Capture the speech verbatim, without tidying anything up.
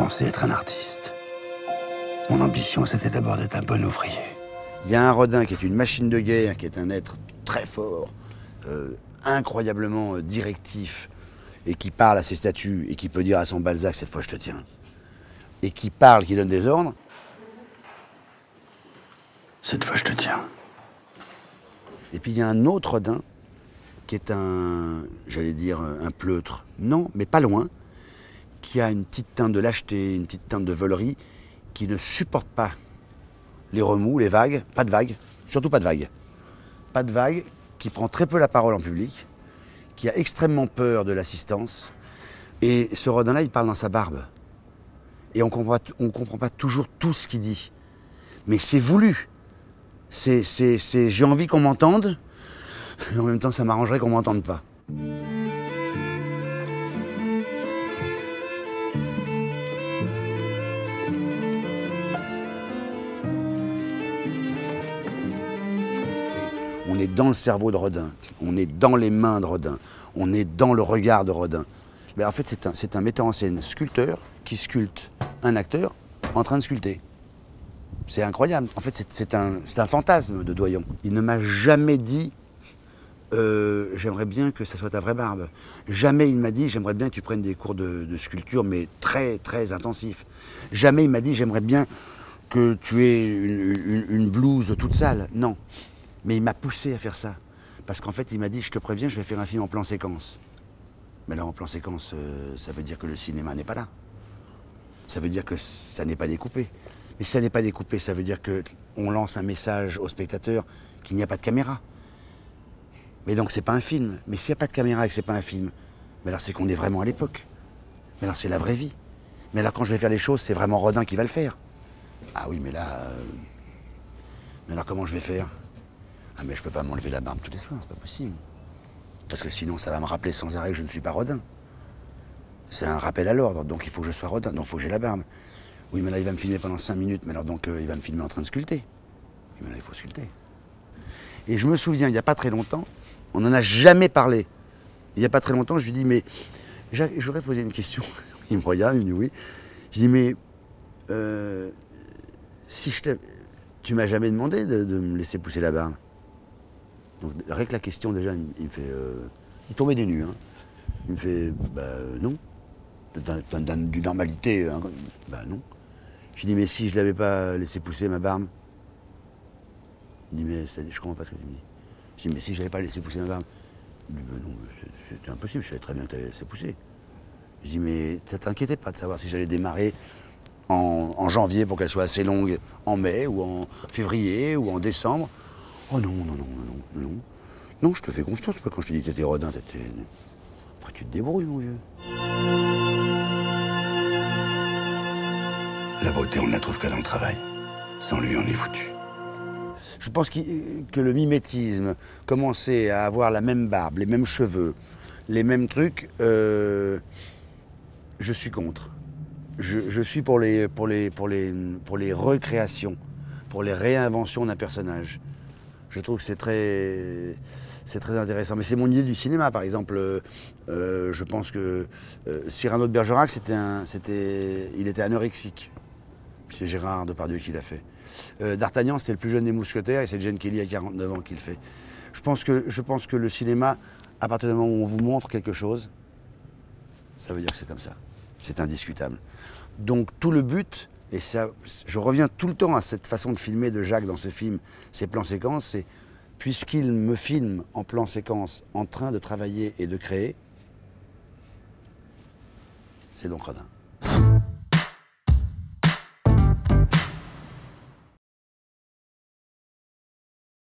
pensé être un artiste. Mon ambition, c'était d'abord d'être un bon ouvrier. Il y a un Rodin qui est une machine de guerre, qui est un être très fort, euh, incroyablement directif, et qui parle à ses statues, et qui peut dire à son Balzac, cette fois je te tiens. Et qui parle, qui donne des ordres. Cette fois je te tiens. Et puis il y a un autre Rodin, qui est un, j'allais dire, un pleutre. Non, mais pas loin, qui a une petite teinte de lâcheté, une petite teinte de volerie, qui ne supporte pas les remous, les vagues, pas de vagues, surtout pas de vagues. Pas de vagues, qui prend très peu la parole en public, qui a extrêmement peur de l'assistance. Et ce Rodin-là, il parle dans sa barbe. Et on comprend, on comprend pas toujours tout ce qu'il dit. Mais c'est voulu. C'est, c'est, c'est, j'ai envie qu'on m'entende, et en même temps, ça m'arrangerait qu'on m'entende pas. On est dans le cerveau de Rodin, on est dans les mains de Rodin, on est dans le regard de Rodin. Mais en fait, c'est un, c'est un metteur en scène sculpteur qui sculpte un acteur en train de sculpter. C'est incroyable. En fait, c'est, c'est, un, c'est un fantasme de Doyon. Il ne m'a jamais dit euh, « j'aimerais bien que ça soit ta vraie barbe ». Jamais il m'a dit « j'aimerais bien que tu prennes des cours de, de sculpture, mais très, très intensifs ». Jamais il m'a dit « j'aimerais bien que tu aies une, une, une blouse toute sale ». Non. Mais il m'a poussé à faire ça. Parce qu'en fait, il m'a dit, je te préviens, je vais faire un film en plan séquence. Mais là, en plan séquence, euh, ça veut dire que le cinéma n'est pas là. Ça veut dire que ça n'est pas découpé. Mais si ça n'est pas découpé, ça veut dire qu'on lance un message au spectateur qu'il n'y a pas de caméra. Mais donc, c'est pas un film. Mais s'il n'y a pas de caméra et que c'est pas un film, mais alors c'est qu'on est vraiment à l'époque. Mais alors, c'est la vraie vie. Mais alors, quand je vais faire les choses, c'est vraiment Rodin qui va le faire. Ah oui, mais là... Euh... Mais alors, comment je vais faire ? Ah mais je peux pas m'enlever la barbe tous les soirs, c'est pas possible. Parce que sinon ça va me rappeler sans arrêt que je ne suis pas Rodin. C'est un rappel à l'ordre, donc il faut que je sois Rodin, donc il faut que j'ai la barbe. Oui mais là il va me filmer pendant cinq minutes, mais alors donc euh, il va me filmer en train de sculpter. Oui mais là il faut sculpter. Et je me souviens, il n'y a pas très longtemps, on n'en a jamais parlé. Il n'y a pas très longtemps, je lui dis mais, je voudrais poser une question. Il me regarde, il me dit oui. Je dis mais, euh, si je t'ai... Tu m'as jamais demandé de, de me laisser pousser la barbe. Donc, rien que la question, déjà, il, il me fait... Euh, il tombait des nues, hein. Il me fait, bah euh, non. D'une normalité, hein, bah non. Je lui dis, mais si je l'avais pas laissé pousser ma barbe. Il dit, mais je comprends pas ce que tu me dis. Je dis, mais si je l'avais pas laissé pousser ma barbe. Il dit, bah non, c'était impossible, je savais très bien que tu avais laissé pousser. Je dis, mais ça t'inquiétait pas de savoir si j'allais démarrer en, en janvier pour qu'elle soit assez longue en mai, ou en février, ou en décembre. Oh non, non, non, non, non, non. Non, je te fais confiance, pas quand je te dis que t'étais Rodin, t'étais... Après, tu te débrouilles, mon vieux. La beauté, on ne la trouve que dans le travail. Sans lui, on est foutu. Je pense que le mimétisme, commencer à avoir la même barbe, les mêmes cheveux, les mêmes trucs, euh, je suis contre. Je, je suis pour les, pour, les, pour, les, pour les recréations, pour les réinventions d'un personnage. Je trouve que c'est très, c'est très intéressant. Mais c'est mon idée du cinéma, par exemple. Euh, je pense que euh, Cyrano de Bergerac, c'était un, c'était, il était anorexique. C'est Gérard Depardieu qui l'a fait. Euh, D'Artagnan, c'était le plus jeune des mousquetaires et c'est Jane Kelly à quarante-neuf ans qui le fait. Je pense que, je pense que le cinéma, à partir du moment où on vous montre quelque chose, ça veut dire que c'est comme ça. C'est indiscutable. Donc tout le but, et ça, je reviens tout le temps à cette façon de filmer de Jacques dans ce film, ces plans-séquences, c'est puisqu'il me filme en plan-séquence, en train de travailler et de créer, c'est donc Rodin.